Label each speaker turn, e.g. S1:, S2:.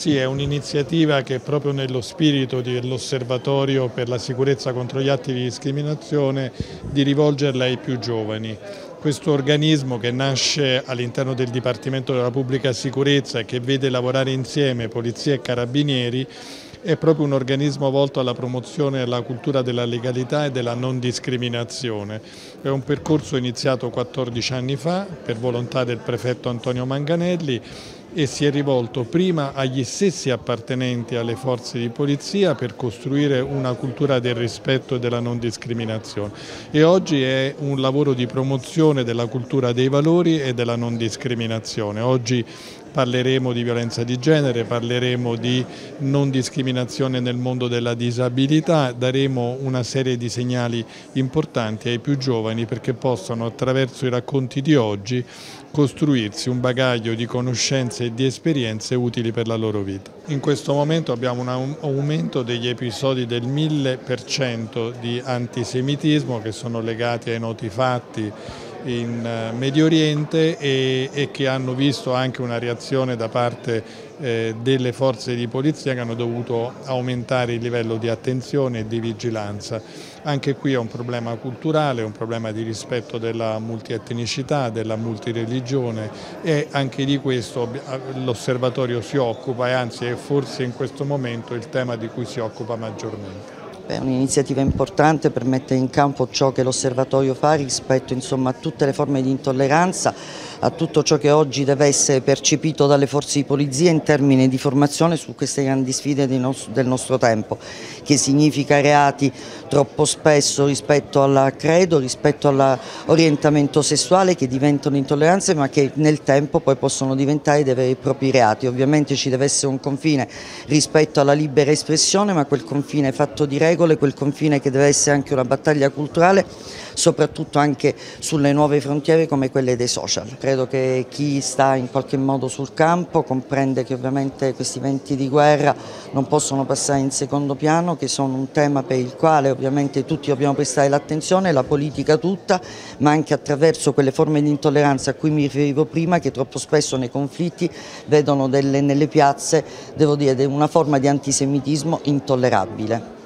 S1: Sì, è un'iniziativa che proprio nello spirito dell'Osservatorio per la sicurezza contro gli atti di discriminazione di rivolgerla ai più giovani. Questo organismo che nasce all'interno del Dipartimento della Pubblica Sicurezza e che vede lavorare insieme polizia e carabinieri è proprio un organismo volto alla promozione della cultura della legalità e della non discriminazione. È un percorso iniziato 14 anni fa per volontà del prefetto Antonio Manganelli e si è rivolto prima agli stessi appartenenti alle forze di polizia per costruire una cultura del rispetto e della non discriminazione e oggi è un lavoro di promozione della cultura dei valori e della non discriminazione. Oggi parleremo di violenza di genere, parleremo di non discriminazione nel mondo della disabilità, daremo una serie di segnali importanti ai più giovani perché possano attraverso i racconti di oggi costruirsi un bagaglio di conoscenze e di esperienze utili per la loro vita. In questo momento abbiamo un aumento degli episodi del 1000% di antisemitismo che sono legati ai noti fatti in Medio Oriente e che hanno visto anche una reazione da parte delle forze di polizia che hanno dovuto aumentare il livello di attenzione e di vigilanza. Anche qui è un problema culturale, un problema di rispetto della multietnicità, della multireligione e anche di questo l'osservatorio si occupa e anzi è forse in questo momento il tema di cui si occupa maggiormente.
S2: È un'iniziativa importante per mettere in campo ciò che l'Osservatorio fa rispetto a tutte le forme di intolleranza, a tutto ciò che oggi deve essere percepito dalle forze di polizia in termini di formazione su queste grandi sfide del nostro tempo, che significa reati troppo spesso rispetto al credo, rispetto all'orientamento sessuale che diventano intolleranze ma che nel tempo poi possono diventare dei veri e propri reati. Ovviamente ci deve essere un confine rispetto alla libera espressione, ma quel confine fatto di regole, quel confine che deve essere anche una battaglia culturale, soprattutto anche sulle nuove frontiere come quelle dei social. Credo che chi sta in qualche modo sul campo comprende che ovviamente questi eventi di guerra non possono passare in secondo piano, che sono un tema per il quale ovviamente tutti dobbiamo prestare l'attenzione, la politica tutta, ma anche attraverso quelle forme di intolleranza a cui mi riferivo prima, che troppo spesso nei conflitti vedono nelle piazze, devo dire, una forma di antisemitismo intollerabile.